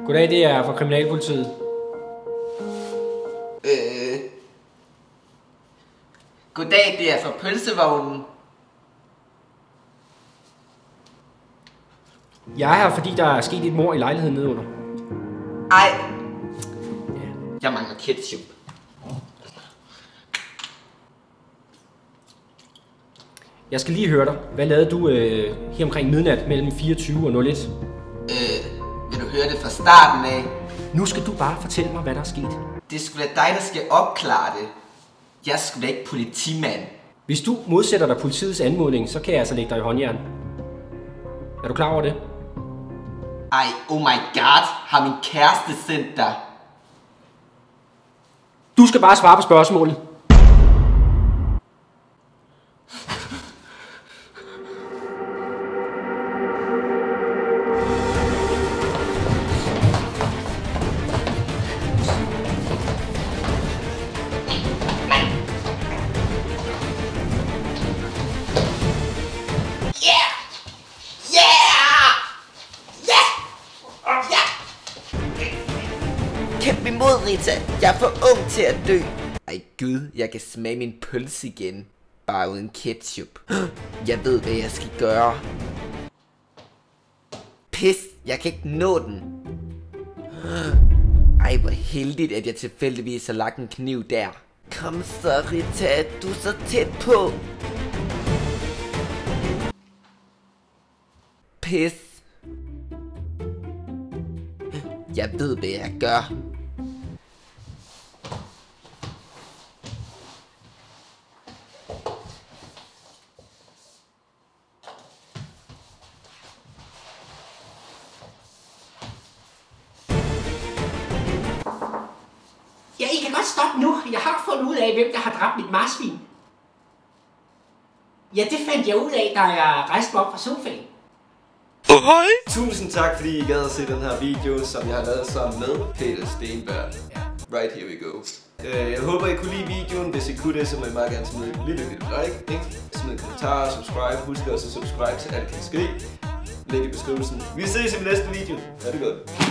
Goddag, det er fra Kriminalpolitiet. Goddag, det er fra pølsevognen. Jeg er her, fordi der er sket et mord i lejligheden nedenunder. Ej. Jeg mangler ketchup. Jeg skal lige høre dig. Hvad lavede du her omkring midnat mellem 24 og 01? Vil du høre det fra starten af? Nu skal du bare fortælle mig, hvad der er sket. Det er sgu da dig, der skal opklare det. Jeg er sgu da ikke politimand. Hvis du modsætter dig politiets anmodning, så kan jeg altså lægge dig i håndjern. Er du klar over det? Ej, oh my god, har min kæreste sendt dig? Du skal bare svare på spørgsmålet. Kæmp imod, Rita. Jeg er for ung til at dø. Ej gud, jeg kan smage min pølse igen. Bare uden ketchup. Jeg ved, hvad jeg skal gøre. Pis, jeg kan ikke nå den. Ej, hvor heldigt, at jeg tilfældigvis har lagt en kniv der. Kom så, Rita. Du er så tæt på. Pis. Jeg ved, hvad jeg gør. Ja, I kan godt stoppe nu. Jeg har fundet ud af, hvem der har dræbt mit marsvin. Ja, det fandt jeg ud af, da jeg rejste mig op fra sofaen. Hej! Tusind tak, fordi I gad at se den her video, som jeg har lavet sammen med Peter Stenberg. Right, here we go. Jeg håber, I kunne lide videoen. Hvis I kunne det, så må I meget gerne smide et lille like, ikke? Smid en kommentar, subscribe. Husk også at subscribe til alt kan ske. Læg i beskrivelsen. Vi ses i den næste video. Ha' det godt.